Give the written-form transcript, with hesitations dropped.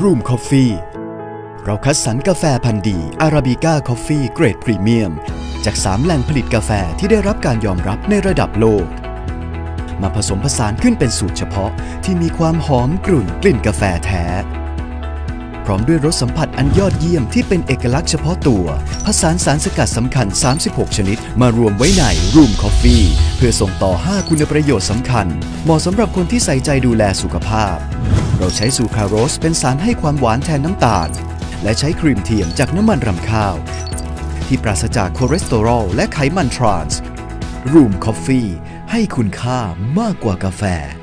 Room Coffee เราคัดสรรกาแฟพันธุ์ดีอาราบิก้าคอฟฟี่เกรดพรีเมียมจาก3แหล่งผลิตกาแฟที่ได้รับการยอมรับในระดับโลกมาผสมผสานขึ้นเป็นสูตรเฉพาะที่มีความหอมกรุ่นกลิ่นกาแฟแท้พร้อมด้วยรสสัมผัสอันยอดเยี่ยมที่เป็นเอกลักษณ์เฉพาะตัวผสานสารสกัดสำคัญ36ชนิดมารวมไว้ใน Room Coffee เพื่อส่งต่อ5คุณประโยชน์สำคัญเหมาะสำหรับคนที่ใส่ใจดูแลสุขภาพเราใช้ซูคราโรสเป็นสารให้ความหวานแทนน้ำตาลและใช้ครีมเทียมจากน้ำมันรำข้าวที่ปราศจากคอเลสเตอรอลและไขมันทรานส์ Room Coffee ให้คุณค่ามากกว่ากาแฟ